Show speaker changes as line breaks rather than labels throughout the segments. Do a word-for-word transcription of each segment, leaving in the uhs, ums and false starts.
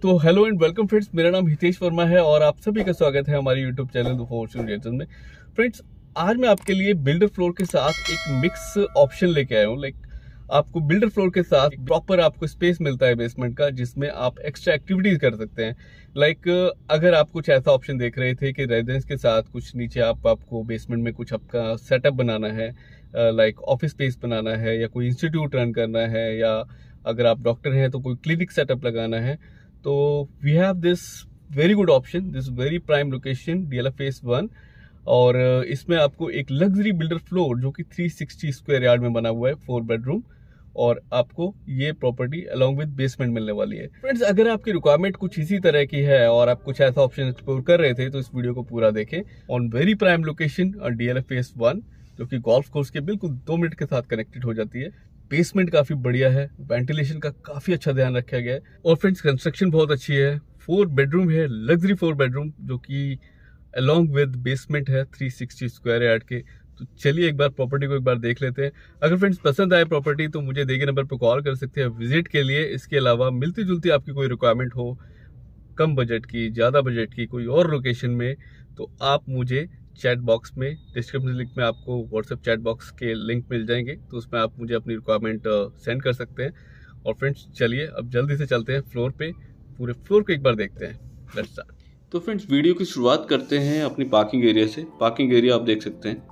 तो hello and welcome friends, मेरा नाम हितेश वर्मा है और आप सभी का स्वागत है हमारे YouTube channel the fortune reaction में। फ्रेंड्स, आज मैं आपके लिए बिल्डर फ्लोर के साथ एक मिक्स ऑप्शन लेके आया हूँ। लाइक आपको बिल्डर फ्लोर के साथ प्रॉपर आपको स्पेस मिलता है बेसमेंट का, जिसमें आप एक्स्ट्रा एक्टिविटीज कर सकते हैं। लाइक अगर आप कुछ ऐसा ऑप्शन देख रहे थे कि रेजिडेंस के साथ कुछ नीचे आप आपको बेसमेंट में कुछ आपका सेटअप बनाना है, लाइक ऑफिस स्पेस बनाना है या कोई इंस्टीट्यूट रन करना है, या अगर आप डॉक्टर हैं तो कोई क्लिनिक सेटअप लगाना है, तो we have this very good option, this very prime location DLF phase one. और इसमें आपको एक लग्जरी बिल्डर फ्लोर जो कि तीन सौ साठ स्क्वायर यार्ड में बना हुआ है, फोर बेडरूम, और आपको ये प्रॉपर्टी अलोंग विद बेसमेंट मिलने वाली है। फ्रेंड्स, अगर आपकी रिक्वायरमेंट कुछ इसी तरह की है और आप कुछ ऐसा ऑप्शन एक्सप्लोर कर रहे थे तो इस वीडियो को पूरा देखें। On very prime location DLF phase one, जो कि गोल्फ कोर्स के बिल्कुल दो मिनट के साथ कनेक्टेड हो जाती है। बेसमेंट काफी बढ़िया है, वेंटिलेशन का काफी अच्छा ध्यान रखा गया है, और फ्रेंड्स कंस्ट्रक्शन बहुत अच्छी है। फोर बेडरूम है, लग्जरी फोर बेडरूम, जो कि अलोंग विद बेसमेंट है, तीन सौ साठ स्क्वायर यार्ड के। तो चलिए एक बार प्रॉपर्टी को एक बार देख लेते हैं। अगर फ्रेंड्स पसंद आए प्रॉपर्टी तो मुझे दिए गए नंबर पर कॉल कर सकते हैं विजिट के लिए। इसके अलावा मिलती जुलती आपकी कोई रिक्वायरमेंट हो, कम बजट की, ज्यादा बजट की, कोई और लोकेशन में, तो आप मुझे चैट बॉक्स में, डिस्क्रिप्शन लिंक में आपको व्हाट्सएप चैट बॉक्स के लिंक मिल जाएंगे, तो उसमें आप मुझे अपनी रिक्वायरमेंट सेंड कर सकते हैं। और फ्रेंड्स चलिए अब जल्दी से चलते हैं फ्लोर पे, पूरे फ्लोर को एक बार देखते हैं। Let's start.
तो फ्रेंड्स वीडियो की शुरुआत करते हैं अपनी पार्किंग एरिया से। पार्किंग एरिया आप देख सकते हैं,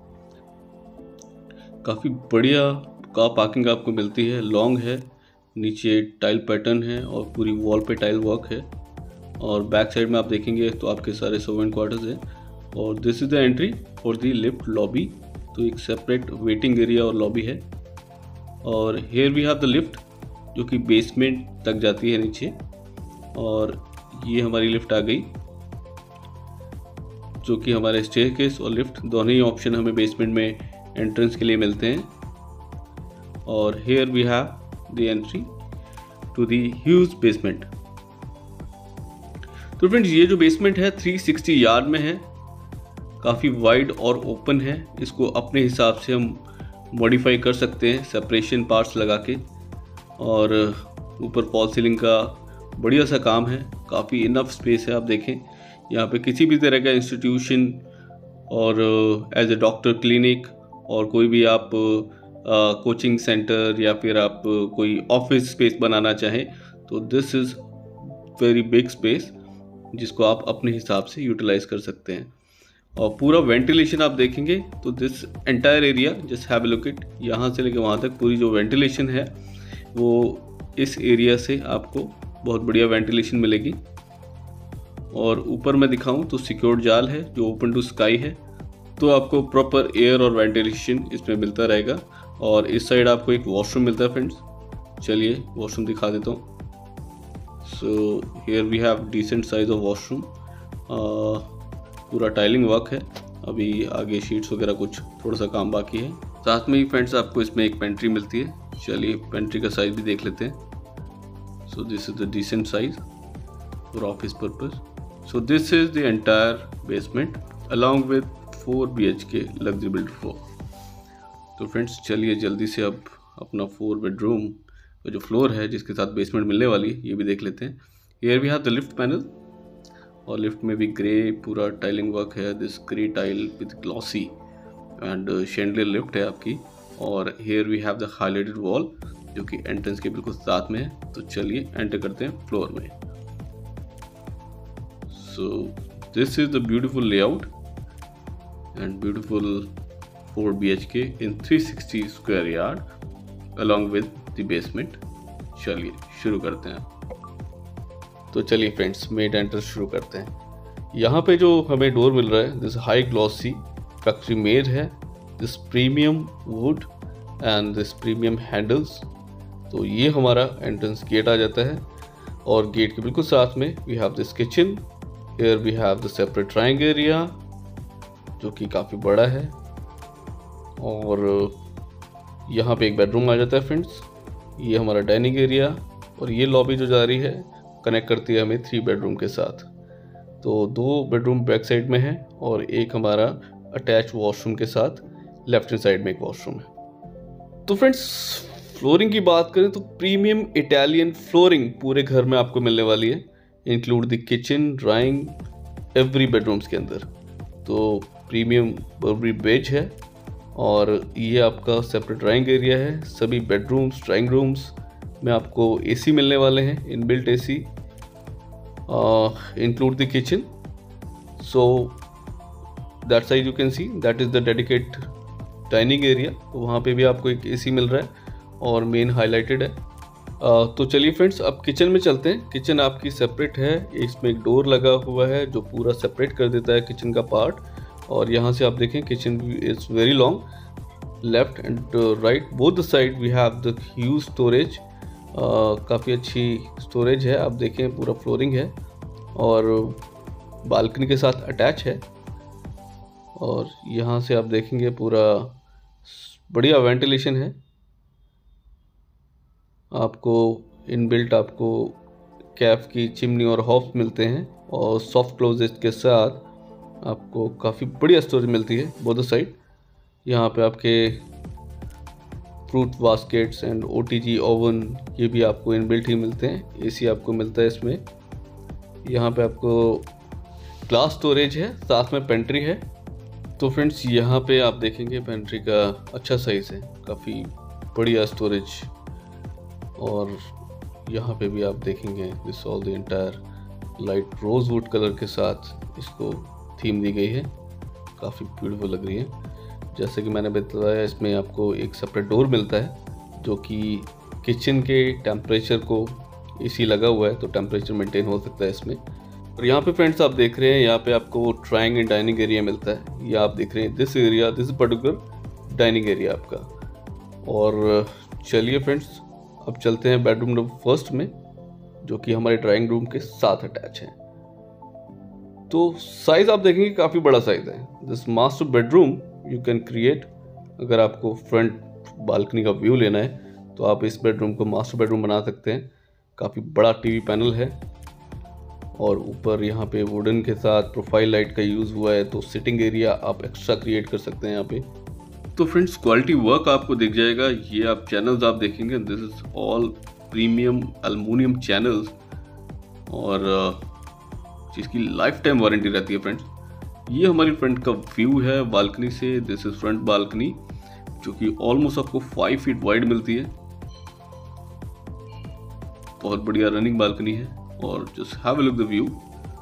काफ़ी बढ़िया कार पार्किंग आपको मिलती है। लॉन्ग है, नीचे टाइल पैटर्न है और पूरी वॉल पे टाइल वर्क है। और बैक साइड में आप देखेंगे तो आपके सारे सर्वेंट क्वार्टर्स हैं। और this is the entry for the lift lobby. तो एक सेपरेट वेटिंग एरिया और लॉबी है। और here we have the lift जो कि बेसमेंट तक जाती है नीचे। और ये हमारी लिफ्ट आ गई, जो कि हमारे स्टेयरकेस और लिफ्ट दोनों ही ऑप्शन हमें बेसमेंट में एंट्रेंस के लिए मिलते हैं। और here we have the entry to the huge basement. तो फ्रेंड्स ये जो बेसमेंट है तीन सौ साठ यार्ड में है, काफ़ी वाइड और ओपन है। इसको अपने हिसाब से हम मॉडिफाई कर सकते हैं सेपरेशन पार्ट्स लगा के। और ऊपर फॉल सीलिंग का बढ़िया सा काम है, काफ़ी इनफ स्पेस है। आप देखें यहाँ पे किसी भी तरह का इंस्टीट्यूशन और एज ए डॉक्टर क्लिनिक और कोई भी आप कोचिंग uh, सेंटर या फिर आप uh, कोई ऑफिस स्पेस बनाना चाहें तो this is very big space, जिसको आप अपने हिसाब से यूटिलाइज कर सकते हैं। और पूरा वेंटिलेशन आप देखेंगे तो this entire area, just have a look it, यहाँ से लेकर वहाँ तक पूरी जो वेंटिलेशन है वो इस एरिया से आपको बहुत बढ़िया वेंटिलेशन मिलेगी। और ऊपर मैं दिखाऊं तो सिक्योर्ड जाल है जो ओपन टू स्काई है, तो आपको प्रॉपर एयर और वेंटिलेशन इसमें मिलता रहेगा। और इस साइड आपको एक वॉशरूम मिलता है फ्रेंड्स, चलिए वॉशरूम दिखा देता हूँ। So here we have decent size of washroom, पूरा टाइलिंग वर्क है। अभी आगे शीट्स वगैरह कुछ थोड़ा सा काम बाकी है। साथ में ही फ्रेंड्स आपको इसमें एक पेंट्री मिलती है, चलिए पेंट्री का साइज भी देख लेते हैं। So this is the decent size for office purpose. So this is the entire basement along with four B H K luxury build floor. तो फ्रेंड्स चलिए जल्दी से अब अपना फोर बेडरूम का जो फ्लोर है जिसके साथ बेसमेंट मिलने वाली है ये भी देख लेते हैं। Here we have the lift panel, और लिफ्ट में भी ग्रे पूरा टाइलिंग वर्क है, this grey tile with glossy and chandelier lift है आपकी। और here we have the highlighted wall जो कि एंट्रेंस के बिल्कुल साथ में है। तो चलिए एंटर करते हैं फ्लोर में। So this is the beautiful layout and beautiful four B H K in तीन सौ साठ square yard along with the basement. चलिए शुरू करते हैं। तो चलिए फ्रेंड्स मेड एंट्रेंस शुरू करते हैं। यहाँ पे जो हमें डोर मिल रहा है this high glossy factory made है, this premium wood and this premium handles. तो ये हमारा एंट्रेंस गेट आ जाता है। और गेट के बिल्कुल साथ में we have this kitchen, here we have the separate drawing area जो कि काफ़ी बड़ा है। और यहाँ पे एक बेडरूम आ जाता है फ्रेंड्स। ये हमारा डाइनिंग एरिया, और ये लॉबी जो जा रही है कनेक्ट करती है हमें थ्री बेडरूम के साथ। तो दो बेडरूम बैक साइड में है और एक हमारा अटैच वॉशरूम के साथ लेफ्ट हैंड साइड में एक वॉशरूम है। तो फ्रेंड्स फ्लोरिंग की बात करें तो प्रीमियम इटालियन फ्लोरिंग पूरे घर में आपको मिलने वाली है। Include the kitchen, drawing, every bedrooms के अंदर। तो प्रीमियम बर्बरी बेज है और ये आपका सेपरेट ड्राइंग एरिया है। सभी बेडरूम्स, ड्राइंग रूम्स में आपको एसी मिलने वाले हैं, inbuilt AC, include the kitchen. So that side you can see that is the dedicate dining area. तो वहाँ पे भी आपको एक एसी मिल रहा है और मेन हाईलाइटेड है। uh, तो चलिए फ्रेंड्स, अब किचन में चलते हैं। किचन आपकी सेपरेट है, इसमें एक डोर लगा हुआ है जो पूरा सेपरेट कर देता है किचन का पार्ट। और यहाँ से आप देखें kitchen is very long, left and right both the side we have the huge storage. काफ़ी अच्छी स्टोरेज है, आप देखें पूरा फ्लोरिंग है और बालकनी के साथ अटैच है। और यहाँ से आप देखेंगे पूरा बढ़िया वेंटिलेशन है। आपको इनबिल्ट आपको कैफ की चिमनी और हॉफ मिलते हैं और सॉफ्ट क्लोजेज के साथ आपको काफ़ी बढ़िया स्टोरेज मिलती है बोथ साइड। यहाँ पे आपके fruit baskets and OTG oven ये भी आपको इनबिल्ट ही मिलते हैं। एसी आपको मिलता है इसमें। यहाँ पे आपको ग्लास स्टोरेज है, साथ में पेंट्री है। तो फ्रेंड्स यहाँ पे आप देखेंगे पेंट्री का अच्छा साइज़ है, काफ़ी बढ़िया स्टोरेज। और यहाँ पे भी आप देखेंगे this all the entire light rosewood colour के साथ इसको थीम दी गई है, काफ़ी ब्यूटीफुल लग रही है। जैसे कि मैंने बताया इसमें आपको एक सेपरेट डोर मिलता है जो कि किचन के टेम्परेचर को, एसी लगा हुआ है तो टेम्परेचर मेंटेन हो सकता है इसमें। और यहाँ पे फ्रेंड्स आप देख रहे हैं यहाँ पे आपको ड्राइंग एंड डाइनिंग एरिया मिलता है। ये आप देख रहे हैं this area, this particular dining area आपका। और चलिए फ्रेंड्स अब चलते हैं बेडरूम नंबर फर्स्ट में जो कि हमारे ड्राइंग रूम के साथ अटैच है। तो साइज आप देखेंगे काफ़ी बड़ा साइज है। This master bedroom you can create, अगर आपको फ्रंट बालकनी का व्यू लेना है तो आप इस बेडरूम को मास्टर बेडरूम बना सकते हैं। काफ़ी बड़ा टीवी पैनल है और ऊपर यहाँ पे वुडन के साथ प्रोफाइल लाइट का यूज़ हुआ है, तो सिटिंग एरिया आप एक्स्ट्रा क्रिएट कर सकते हैं यहाँ पे। तो फ्रेंड्स क्वालिटी वर्क आपको दिख जाएगा। ये आप चैनल्स आप देखेंगे, this is all premium aluminium channels और जिसकी लाइफ टाइम वारंटी रहती है फ्रेंड्स। ये हमारी फ्रंट का व्यू है बालकनी से। दिस इज फ्रंट बालकनी जो कि ऑलमोस्ट आपको फाइव फीट वाइड मिलती है। बहुत बढ़िया रनिंग बालकनी है और just have a look the view.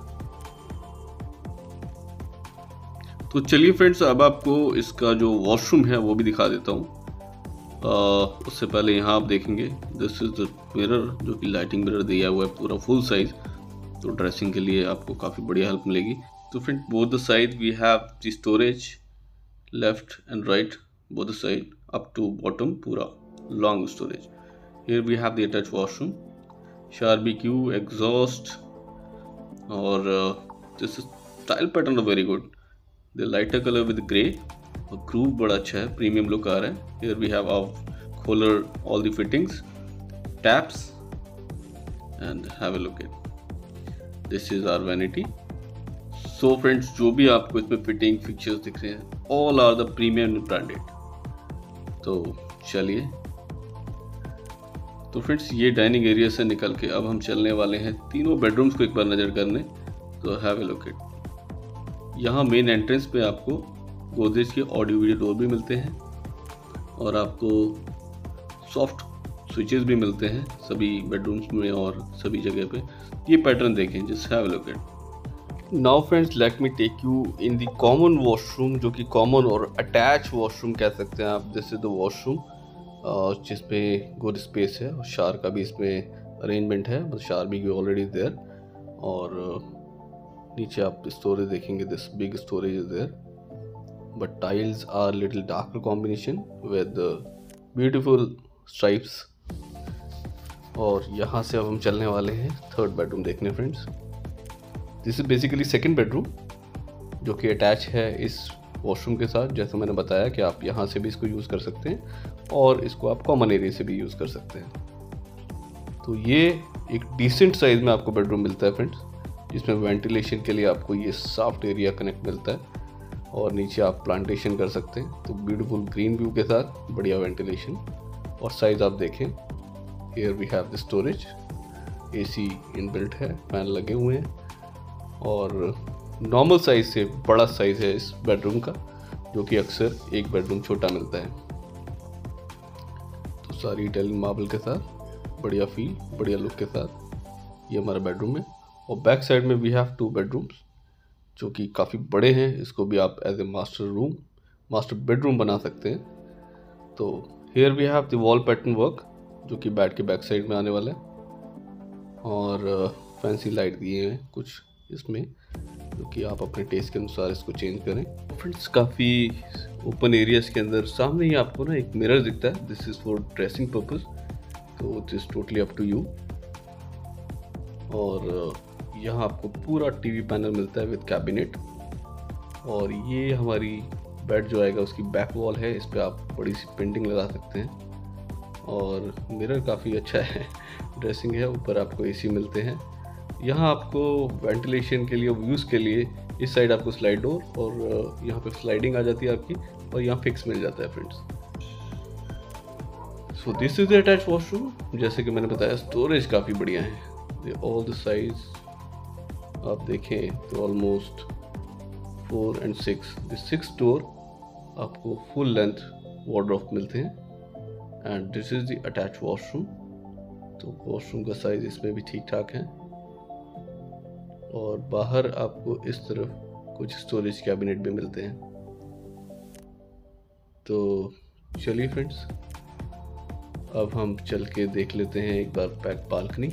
तो चलिए फ्रेंड्स अब आपको इसका जो वॉशरूम है वो भी दिखा देता हूँ। उससे पहले यहाँ आप देखेंगे दिस इज द मिरर जो कि लाइटिंग मिरर दिया हुआ है पूरा फुल साइज, तो ड्रेसिंग के लिए आपको काफ़ी बढ़िया हेल्प मिलेगी। तो friend both the side we have the storage, left and right both the side up to bottom पूरा long storage. Here we have the attach washroom, barbecue, exhaust और this style pattern very good. The lighter colour with grey और groove बड़ा अच्छा है, premium look आ रहा है। Here we have our खोलर, all the fittings, taps and have a look at this is our vanity. So friends जो भी आपको इसमें फिटिंग फिक्चर्स दिख रहे हैं all are the premium branded. तो चलिए, तो फ्रेंड्स ये डाइनिंग एरिया से निकल के अब हम चलने वाले हैं तीनों बेडरूम्स को एक बार नज़र करने। तो हैव अ लुक एट, यहाँ मेन एंट्रेंस पे आपको गोदरेज के ऑडियो वीडियो डोर भी मिलते हैं और आपको सॉफ्ट स्विचेस भी मिलते हैं सभी बेडरूम्स में और सभी जगह पे। ये पैटर्न देखें, just have a look at. Now friends let me take you in the common washroom जो कि कॉमन और अटैच वॉशरूम कह सकते हैं आप। दिस इज द वॉशरूम जिस पे गुड स्पेस है और शार का भी इसमें अरेंजमेंट है, बस शार भी ऑलरेडी देयर। और नीचे आप स्टोरेज देखेंगे, this big storage is there but tiles are little darker combination with beautiful stripes. और यहाँ से अब हम चलने वाले हैं थर्ड बेडरूम देखने friends. This is basically second bedroom जो कि अटैच है इस वॉशरूम के साथ। जैसे मैंने बताया कि आप यहाँ से भी इसको यूज़ कर सकते हैं और इसको आप कॉमन एरिया से भी यूज़ कर सकते हैं। तो ये एक डिसेंट साइज में आपको बेडरूम मिलता है फ्रेंड्स, जिसमें वेंटिलेशन के लिए आपको ये सॉफ्ट एरिया कनेक्ट मिलता है और नीचे आप प्लांटेशन कर सकते हैं। तो ब्यूटीफुल ग्रीन व्यू के साथ बढ़िया वेंटिलेशन। और साइज आप देखें, here we have the storage AC inbuilt है, फैन लगे हुए हैं और नॉर्मल साइज से बड़ा साइज है इस बेडरूम का, जो कि अक्सर एक बेडरूम छोटा मिलता है। तो सारी इटालियन मार्बल के साथ बढ़िया फील, बढ़िया लुक के साथ ये हमारा बेडरूम है। और बैक साइड में वी हैव टू बेडरूम्स जो कि काफ़ी बड़े हैं। इसको भी आप as a master room, master bedroom बना सकते हैं। तो here we have the wall pattern work जो कि बेड के बैक साइड में आने वाला है और फैंसी लाइट दिए हैं कुछ इसमें, जो कि आप अपने टेस्ट के अनुसार इसको चेंज करें। फ्रेंड्स, काफ़ी ओपन एरियाज के अंदर सामने ही आपको ना एक मिरर दिखता है। This is for dressing purpose, तो it is totally up to you. और यहाँ आपको पूरा टीवी पैनल मिलता है विद कैबिनेट। और ये हमारी बेड जो आएगा उसकी बैक वॉल है, इस पर आप बड़ी सी पेंटिंग लगा सकते हैं और मिरर काफ़ी अच्छा है, ड्रेसिंग है। ऊपर आपको एसी मिलते हैं। यहाँ आपको वेंटिलेशन के लिए, व्यूज़ के लिए इस साइड आपको स्लाइड डोर और यहाँ पे स्लाइडिंग आ जाती है आपकी, और यहाँ फिक्स मिल जाता है friends. So this is the attach washroom. जैसे कि मैंने बताया, स्टोरेज काफ़ी बढ़िया है। ऑल द साइज आप देखें तो almost four and six, the six door आपको फुल लेंथ वार्डरोब मिलते हैं। And this is the attach washroom. तो वॉशरूम का साइज इसमें भी ठीक ठाक है। और बाहर आपको इस तरफ कुछ स्टोरेज कैबिनेट भी मिलते हैं। तो चलिए फ्रेंड्स, अब हम चल के देख लेते हैं एक बार बैक बालकनी,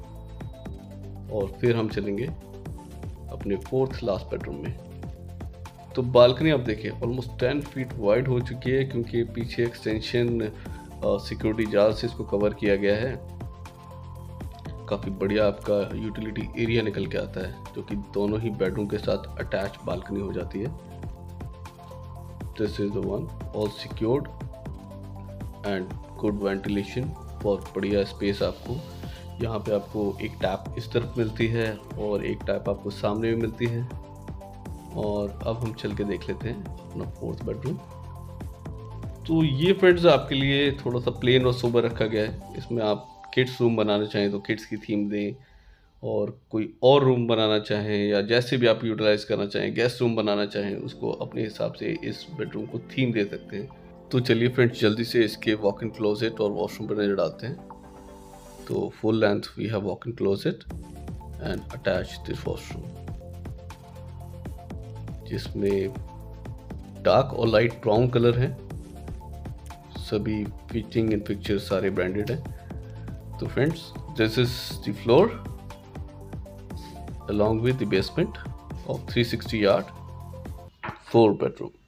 और फिर हम चलेंगे अपने फोर्थ लास्ट बेडरूम में। तो बालकनी आप देखिए ऑलमोस्ट टेन फीट वाइड हो चुकी है, क्योंकि पीछे एक्सटेंशन सिक्योरिटी जाल से इसको कवर किया गया है। काफ़ी बढ़िया आपका यूटिलिटी एरिया निकल के आता है, जो कि दोनों ही बेडरूम के साथ अटैच बालकनी हो जाती है। This is the one, all secured and good ventilation, बहुत बढ़िया स्पेस। आपको यहाँ पे आपको एक टैप इस तरफ मिलती है और एक टैप आपको सामने भी मिलती है। और अब हम चल के देख लेते हैं अपना फोर्थ बेडरूम। तो ये फ्रेंड्स आपके लिए थोड़ा सा प्लेन और सोबर रखा गया है। इसमें आप किड्स रूम बनाना चाहें तो किड्स की थीम दें, और कोई और रूम बनाना चाहें या जैसे भी आप यूटिलाइज करना चाहें, गेस्ट रूम बनाना चाहें, उसको अपने हिसाब से इस बेडरूम को थीम दे सकते हैं। तो चलिए फ्रेंड्स, जल्दी से इसके वॉक इन क्लोजेट और वॉशरूम पर नजर डालते हैं। तो full length we have walk in closet and attach this washroom, जिसमें डार्क और लाइट ब्राउन कलर है। सभी फिटिंग एंड फिक्चर सारे ब्रांडेड हैं। तो friends, this is the floor along with the basement of three sixty yard four bedroom.